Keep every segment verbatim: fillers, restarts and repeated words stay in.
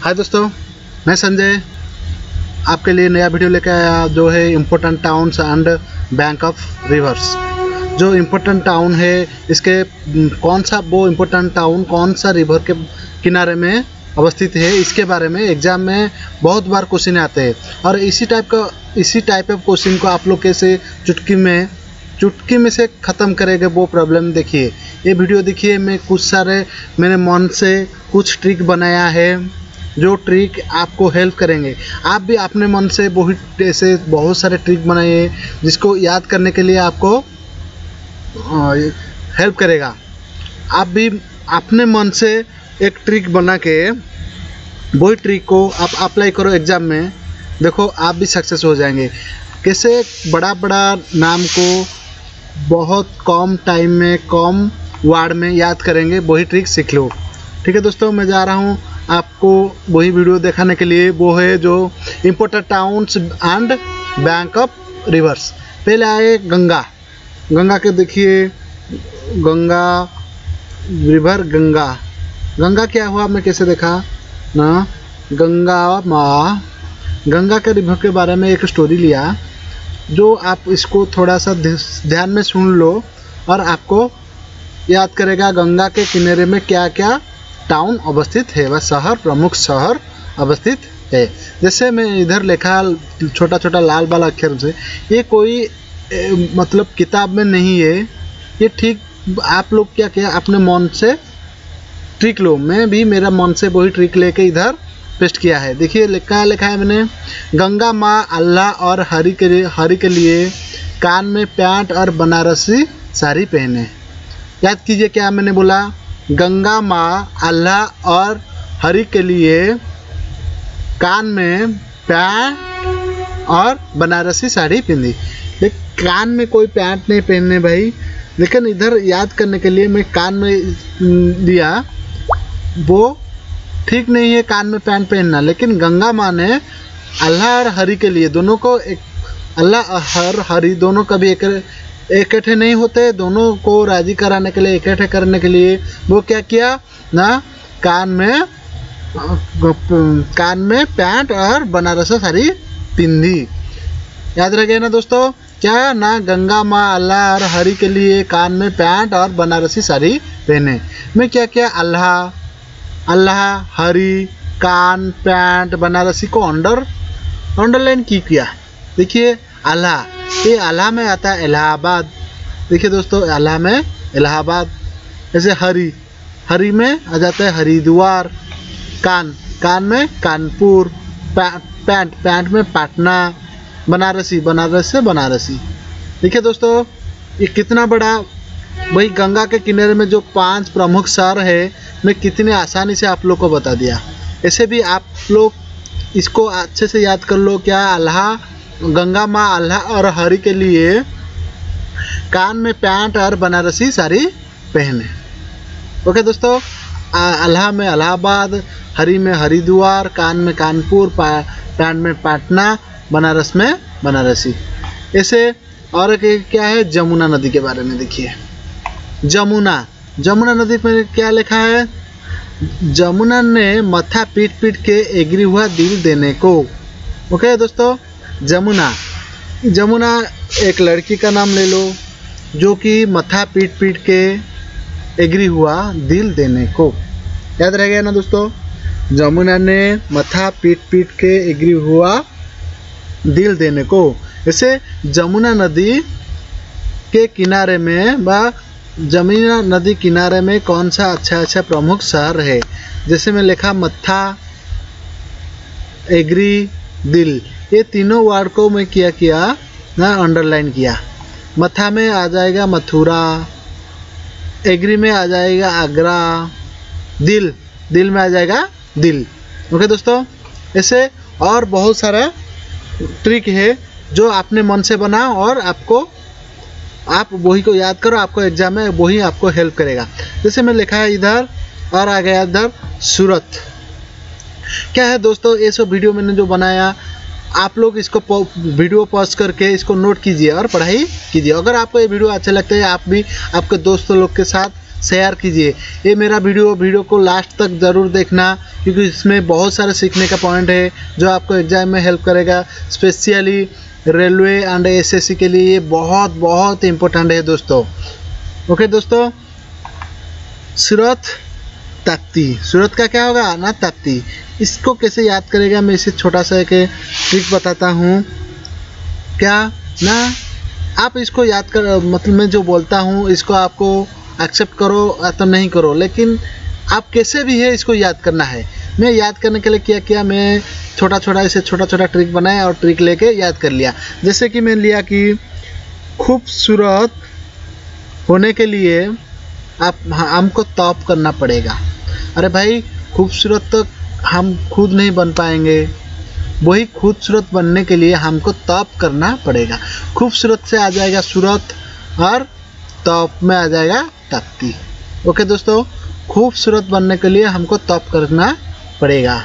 हाय दोस्तों, मैं संजय आपके लिए नया वीडियो लेकर आया जो है important towns and bank of rivers. जो इम्पोर्टेंट टाउन है इसके कौन सा वो इम्पोर्टेंट टाउन कौन सा रिवर के किनारे में अवस्थित है, इसके बारे में एग्जाम में बहुत बार क्वेश्चन आते हैं। और इसी टाइप का इसी टाइप ऑफ क्वेश्चन को आप लोग कैसे चुटकी में चुटकी में से ख़त्म करेंगे वो प्रॉब्लम देखिए। ये वीडियो देखिए, मैं कुछ सारे मेरे मन से कुछ ट्रिक बनाया है जो ट्रिक आपको हेल्प करेंगे। आप भी अपने मन से बहुत ऐसे बहुत सारे ट्रिक बनाइए जिसको याद करने के लिए आपको हेल्प करेगा। आप भी अपने मन से एक ट्रिक बना के वही ट्रिक को आप अप्लाई करो एग्ज़ाम में, देखो आप भी सक्सेस हो जाएंगे। कैसे बड़ा बड़ा नाम को बहुत कम टाइम में कम वर्ड में याद करेंगे, वही ट्रिक सीख लो। ठीक है दोस्तों, मैं जा रहा हूँ आपको वही वीडियो दिखाने के लिए। वो है जो important towns and bank of rivers. पहले आए गंगा। गंगा के देखिए, गंगा रिवर गंगा गंगा क्या हुआ मैं कैसे देखा ना। गंगा माँ गंगा के रिवर के बारे में एक स्टोरी लिया, जो आप इसको थोड़ा सा ध्यान में सुन लो और आपको याद करेगा गंगा के किनारे में क्या क्या टाउन अवस्थित है, वह शहर प्रमुख शहर अवस्थित है। जैसे मैं इधर लिखा छोटा छोटा लाल बाल अक्षर से, ये कोई ए, मतलब किताब में नहीं है, ये ठीक आप लोग क्या किया अपने मन से ट्रिक लो। मैं भी मेरा मन से वही ट्रिक लेके इधर पेस्ट किया है। देखिए लिखा लिखा है मैंने, गंगा माँ अल्लाह और हरि के लिए हरि के लिए कान में पैंट और बनारसी साड़ी पहने। याद कीजिए क्या मैंने बोला, गंगा माँ अल्लाह और हरि के लिए कान में पैंट और बनारसी साड़ी पहनी। लेकिन कान में कोई पैंट नहीं पहनने भाई, लेकिन इधर याद करने के लिए मैं कान में लिया, वो ठीक नहीं है कान में पैंट पहनना। लेकिन गंगा माँ ने अल्लाह और हरि के लिए, दोनों को एक अल्लाह और हरि दोनों कभी एक इकट्ठे नहीं होते, दोनों को राजी कराने के लिए इकट्ठे करने के लिए वो क्या किया ना, कान में कान में पैंट और बनारसी साड़ी पिंदी। याद रह गया ना दोस्तों, क्या ना गंगा माँ अल्लाह और हरि के लिए कान में पैंट और बनारसी साड़ी पहने। मैं क्या किया, अल्लाह अल्लाह हरि कान पैंट बनारसी को अंडर अंडरलाइन की किया। देखिए अल्लाह, ये अल्लाह में आता है इलाहाबाद। देखिए दोस्तों, अल्लाह में इलाहाबाद। जैसे हरि हरि में आ जाता है हरिद्वार। कान कान में कानपुर। पैंट पैंट में पटना। बनारसी बनारस से बनारसी। देखिए दोस्तों, ये कितना बड़ा वही गंगा के किनारे में जो पांच प्रमुख शहर है, मैं कितने आसानी से आप लोग को बता दिया। ऐसे भी आप लोग इसको अच्छे से याद कर लो। क्या अल्लाह गंगा माँ अल्लाह और हरि के लिए कान में पैंट और बनारसी साड़ी पहने। ओके दोस्तों, अल्लाह में इलाहाबाद, हरि में हरिद्वार, कान में कानपुर, पैंट में पटना, बनारस में बनारसी। ऐसे और क्या है, जमुना नदी के बारे में देखिए। जमुना जमुना नदी पर क्या लिखा है, जमुना ने मत्था पीट पीट के एग्री हुआ दिल देने को। ओके दोस्तों, जमुना जमुना एक लड़की का नाम ले लो जो कि मत्था पीट पीट के एग्री हुआ दिल देने को। याद रह गया ना दोस्तों, जमुना ने मत्था पीट पीट के एग्री हुआ दिल देने को। ऐसे जमुना नदी के किनारे में बा जमुना नदी किनारे में कौन सा अच्छा अच्छा प्रमुख शहर है। जैसे मैं लिखा मत्था, एग्री, दिल, ये तीनों वर्ड को मैं क्या किया ना अंडरलाइन किया। मत्था में आ जाएगा मथुरा, एग्री में आ जाएगा आगरा, दिल दिल में आ जाएगा दिल। ओके दोस्तों, ऐसे और बहुत सारा ट्रिक है जो आपने मन से बनाओ और आपको आप वही को याद करो, आपको एग्जाम में वही आपको हेल्प करेगा। जैसे मैं लिखा है इधर और आ गया इधर सूरत। क्या है दोस्तों, ये सब वीडियो मैंने जो बनाया, आप लोग इसको वीडियो पॉज करके इसको नोट कीजिए और पढ़ाई कीजिए। अगर आपको ये वीडियो अच्छा लगता है, आप भी आपके दोस्तों लोग के साथ शेयर कीजिए। ये मेरा वीडियो वीडियो को लास्ट तक ज़रूर देखना, क्योंकि इसमें बहुत सारे सीखने का पॉइंट है जो आपको एग्ज़ाम में हेल्प करेगा। स्पेशली रेलवे एंड एसएससी के लिए ये बहुत बहुत इम्पोर्टेंट है दोस्तों। ओके दोस्तों, सूरत ताप्ती, सूरत का क्या होगा ना ताप्ती, इसको कैसे याद करेगा मैं इसे छोटा सा एक ट्रिक बताता हूँ। क्या ना आप इसको याद कर, मतलब मैं जो बोलता हूँ इसको आपको एक्सेप्ट करो या तो नहीं करो, लेकिन आप कैसे भी है इसको याद करना है। मैं याद करने के लिए क्या किया, मैं छोटा छोटा इसे छोटा छोटा ट्रिक बनाया और ट्रिक लेके याद कर लिया। जैसे कि मैंने लिया कि खूबसूरत होने के लिए आप हमको तौब करना पड़ेगा। अरे भाई, खूबसूरत तो हम खुद नहीं बन पाएंगे, वही खूबसूरत बनने के लिए हमको तौब करना पड़ेगा। खूबसूरत से आ जाएगा सूरत और तौब में आ जाएगा ताप्ती। ओके दोस्तों, खूबसूरत बनने के लिए हमको तौब करना पड़ेगा।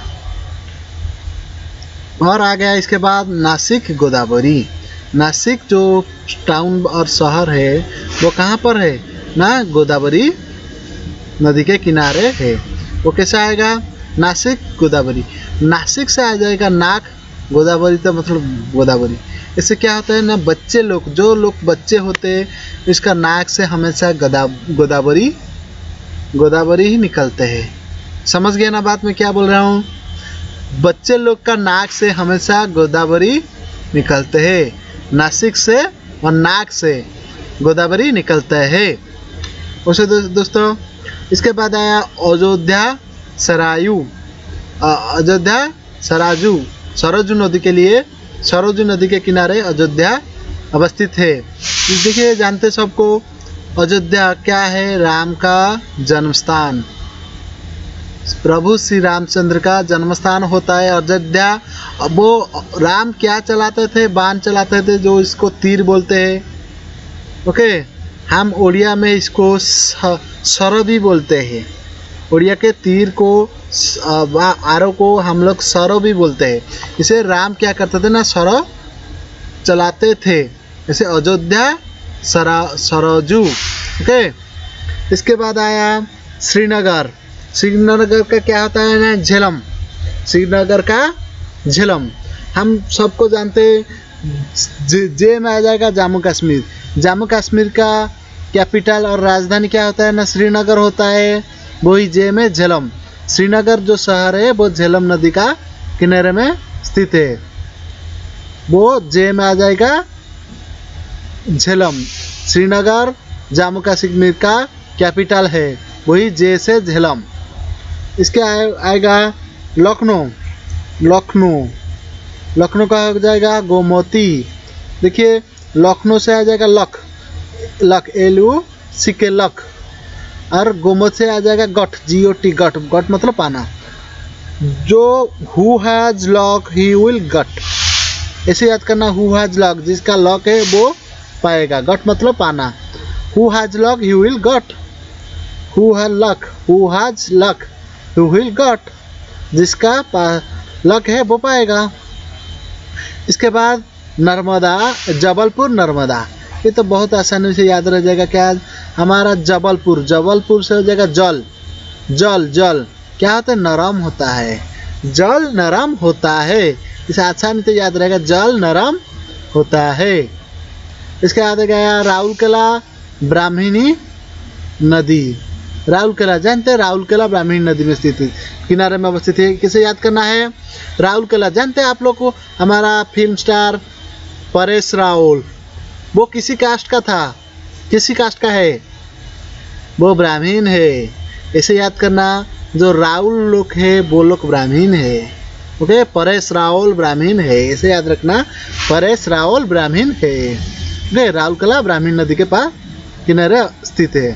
और आ गया इसके बाद नासिक गोदावरी। नासिक जो टाउन और शहर है वो कहाँ पर है ना, गोदावरी नदी के किनारे है। वो कैसे आएगा, नासिक गोदावरी। नासिक से आ जाएगा नाक, गोदावरी तो मतलब गोदावरी। इससे क्या होता है ना, बच्चे लोग जो लोग बच्चे होते हैं इसका नाक से हमेशा गोदा गोदावरी गोदावरी ही निकलते हैं। समझ गए ना बात मैं क्या बोल रहा हूँ। बच्चे लोग का नाक से हमेशा गोदावरी निकलते हैं। नासिक से और नाक से गोदावरी निकलता है। उसे दो, दोस्तों इसके बाद आया अयोध्या सरायू। अयोध्या सराजू, सरजू नदी के लिए, सरजू नदी के किनारे अयोध्या अवस्थित है। देखिए जानते सबको अयोध्या क्या है, राम का जन्मस्थान, प्रभु श्री रामचंद्र का जन्मस्थान होता है अयोध्या। वो राम क्या चलाते थे, बाण चलाते थे जो इसको तीर बोलते हैं। ओके, हम उड़िया में इसको सर भी बोलते हैं। उड़िया के तीर को, आरो को हम लोग सरो भी बोलते हैं। इसे राम क्या करते थे ना, सरो चलाते थे। इसे अयोध्या सरा सरजू। ओके, इसके बाद आया श्रीनगर। श्रीनगर का क्या होता है ना, झेलम। श्रीनगर का झेलम हम सबको जानते हैं। जे में आ जाएगा जम्मू कश्मीर। जम्मू कश्मीर का कैपिटल और राजधानी क्या होता है ना, श्रीनगर होता है। वही जे में झेलम। श्रीनगर जो शहर है वो झेलम नदी का किनारे में स्थित है। वो जे में आ जाएगा झेलम। श्रीनगर जम्मू कश्मीर का कैपिटल है, वही जे से झेलम। इसके आए, आएगा लखनऊ। लखनऊ लखनऊ का हो जाएगा गोमती। देखिए लखनऊ से आ जाएगा लख, लख एल यू सी के लख। और गोमती से आ जाएगा गठ, जी ओ टी गठ। गठ मतलब पाना। जो who has luck he will get, ऐसे याद करना। हु हैज लक, जिसका लक है वो पाएगा। गट मतलब पाना। Who has luck he will get. Who has luck, who has luck he will get, जिसका लक है वो पाएगा। इसके बाद नर्मदा, जबलपुर नर्मदा। ये तो बहुत आसानी से याद रह जाएगा। क्या हमारा जबलपुर, जबलपुर से हो जाएगा जल। जल जल क्या होता है, नरम होता है। जल नरम होता है, इसे आसानी से याद रहेगा, जल नरम होता है। इसके बाद गया राउरकेला ब्राह्मणी नदी। राउरकेला जानते हैं, राउरकेला ब्राह्मणी नदी में स्थित है, किनारे में अवस्थित है। किसे याद करना है, राउरकेला। जानते हैं आप लोग को, हमारा फिल्म स्टार परेश रावल, वो किसी कास्ट का था, किसी कास्ट का है, वो ब्राह्मण है। इसे याद करना, जो राहुल लोग है वो लोग ब्राह्मण है। ओके, परेश रावल ब्राह्मण है, इसे याद रखना, परेश रावल ब्राह्मण है। ओके, राउरकेला ब्राह्मणी नदी के पास किनारे स्थित है।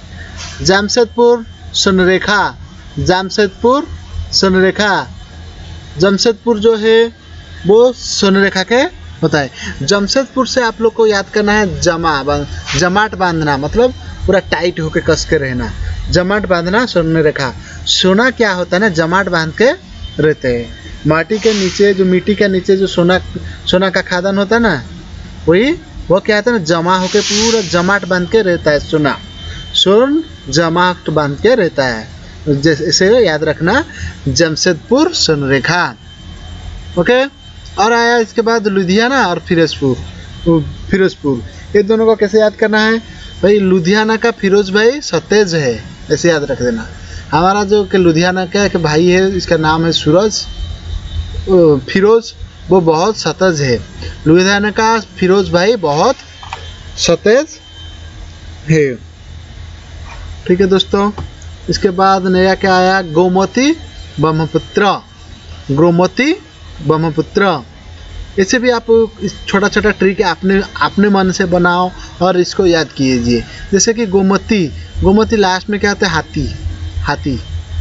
जमशेदपुर सोनरेखा। जमशेदपुर सोनरेखा, जमशेदपुर जो है वो सोनरेखा के होता है। जमशेदपुर से आप लोग को याद करना है जमा, जमाट बांधना, मतलब पूरा टाइट होके कस के रहना। जमाट बांधना सोनरेखा। सोना क्या होता है ना, जमाट बांध के रहते हैं। माटी के नीचे, जो मिट्टी के नीचे जो सोना सोना का खादान होता है ना, वही वो क्या होता है ना, जमा होके पूरा जमाट बांध के रहता है सोना। स्वर्ण जमाट बांध के रहता है। जैसे इसे याद रखना, जमशेदपुर स्वर्ण रेखा। ओके, और आया इसके बाद लुधियाना और फिरोजपुर। फिरोजपुर ये दोनों को कैसे याद करना है भाई? लुधियाना का फिरोज भाई सतेज है, ऐसे याद रख देना। हमारा जो कि लुधियाना का एक भाई है, इसका नाम है सूरज फिरोज, वो बहुत सतेज है। लुधियाना का फिरोज भाई बहुत सतेज है। ठीक है दोस्तों, इसके बाद नया क्या आया? गोमती ब्रह्मपुत्र। गोमती ब्रह्मपुत्र, इसे भी आप छोटा छोटा ट्रिक अपने अपने मन से बनाओ और इसको याद कीजिए। जैसे कि गोमती, गोमती लास्ट में क्या होता है? हाथी। हाथी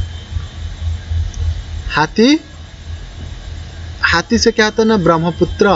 हाथी हाथी से क्या होता है ना? ब्रह्मपुत्र।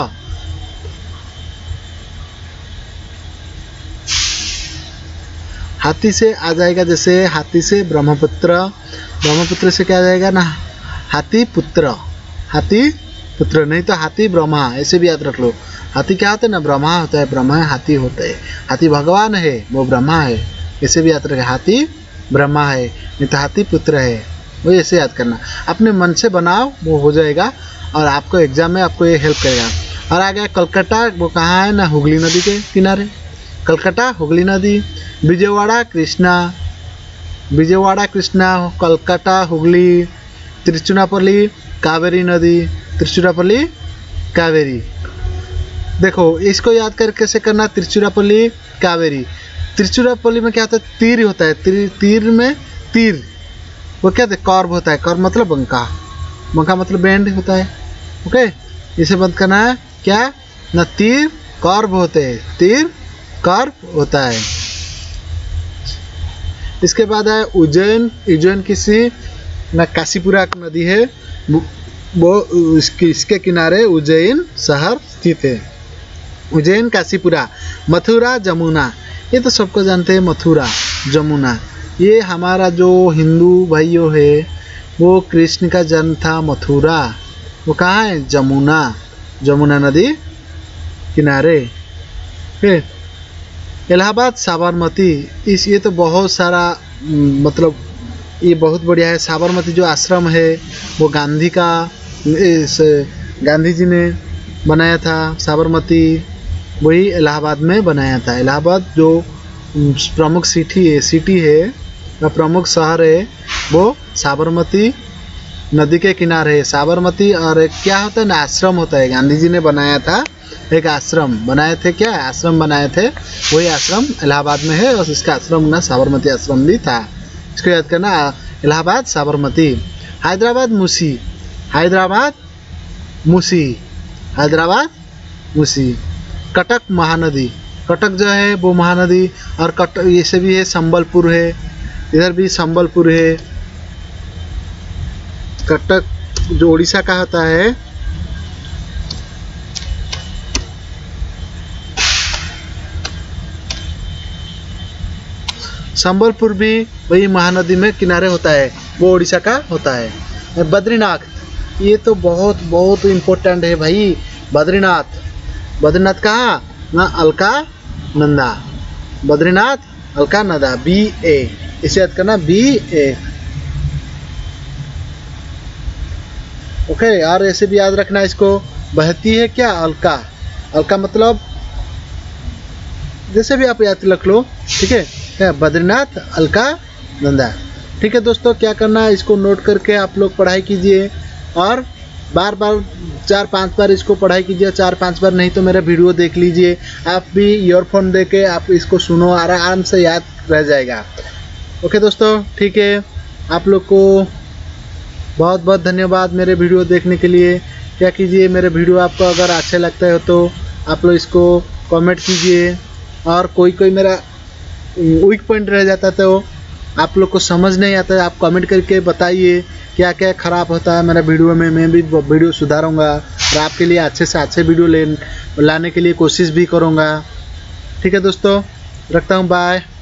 हाथी से आ जाएगा, जैसे हाथी से ब्रह्मपुत्र, ब्रह्मपुत्र से क्या आ जाएगा ना? हाथी पुत्र। हाथी पुत्र, नहीं तो हाथी ब्रह्मा, ऐसे भी याद रख लो। हाथी क्या होता है ना? ब्रह्मा होता है, ब्रह्मा हाथी होता है। हाथी भगवान है, वो ब्रह्मा है, ऐसे भी याद रखे। हाथी ब्रह्मा है, नहीं तो हाथी पुत्र है, वो ऐसे याद करना। अपने मन से बनाओ, वो हो जाएगा और आपको एग्जाम में आपको ये हेल्प करेगा। और आ गया कलकत्ता, वो कहाँ है ना? हुगली नदी के किनारे। कलकत्ता हुगली नदी। विजयवाड़ा कृष्णा, विजयवाड़ा कृष्णा, कलकत्ता हुगली। तिरुचिरापल्ली कावेरी नदी, तिरुचिरापल्ली कावेरी। देखो इसको याद कर कैसे करना? तिरुचिरापल्ली कावेरी। तिरुचिरापल्ली में क्या होता है? तीर होता है। तीर, तीर में तीर वो क्या होता है? कर्व होता है। कर्व मतलब बंका, बंका मतलब बैंड होता है। ओके, इसे बंद करना है क्या ना? तीर कर्व होते हैं, तीर कर्व होता है। इसके बाद है उज्जैन। उज्जैन किसी ना काशीपुरा नदी है, वो इसके इसके किनारे उज्जैन शहर स्थित है। उज्जैन काशीपुरा। मथुरा जमुना, ये तो सबको जानते हैं। मथुरा जमुना, ये हमारा जो हिंदू भाइयों है, वो कृष्ण का जन्म था मथुरा। वो कहाँ है? जमुना, जमुना नदी किनारे। फिर इलाहाबाद साबरमती, इस ये तो बहुत सारा मतलब ये बहुत बढ़िया है। साबरमती जो आश्रम है वो गांधी का, इस गांधी जी ने बनाया था। साबरमती वही इलाहाबाद में बनाया था। इलाहाबाद जो प्रमुख सिटी है सिटी है या प्रमुख शहर है, वो साबरमती नदी के किनारे है। साबरमती और एक क्या होता है ना? आश्रम होता है। गांधी जी ने बनाया था, एक आश्रम बनाए थे। क्या आश्रम बनाए थे? वही आश्रम इलाहाबाद में है और इसका आश्रम ना साबरमती आश्रम भी था। इसको याद करना, इलाहाबाद साबरमती। हैदराबाद मूसी, हैदराबाद मूसी, हैदराबाद मूसी। कटक महानदी, कटक जो है वो महानदी। और कटक ये से भी है, संबलपुर है, इधर भी संबलपुर है। कटक जो उड़ीसा का होता है, संबलपुर भी वही महानदी में किनारे होता है, वो उड़ीसा का होता है। बद्रीनाथ, ये तो बहुत बहुत इम्पोर्टेंट है भाई। बद्रीनाथ, बद्रीनाथ कहाँ ना? अलकानंदा। बद्रीनाथ अलकानंदा, बी ए, इसे याद करना, बी ए। ओके, और ऐसे भी याद रखना इसको। बहती है क्या? अलका। अलका मतलब जैसे भी आप याद रख लो, ठीक है। क्या? बद्रीनाथ अलकानंदा। ठीक है दोस्तों, क्या करना है इसको नोट करके आप लोग पढ़ाई कीजिए और बार बार चार पांच बार इसको पढ़ाई कीजिए। चार पांच बार नहीं तो मेरा वीडियो देख लीजिए। आप भी ईयरफोन दे के आप इसको सुनो, आराम से याद रह जाएगा। ओके दोस्तों, ठीक है। आप लोग को बहुत बहुत धन्यवाद मेरे वीडियो देखने के लिए। क्या कीजिए, मेरे वीडियो आपको अगर अच्छे लगता है तो आप लोग इसको कमेंट कीजिए। और कोई कोई मेरा वीक पॉइंट रह जाता तो आप लोग को समझ नहीं आता है, आप कमेंट करके बताइए क्या क्या ख़राब होता है मेरा वीडियो में। मैं भी वीडियो सुधारूंगा और आपके लिए अच्छे से अच्छे वीडियो ले लाने के लिए कोशिश भी करूंगा। ठीक है दोस्तों, रखता हूँ, बाय।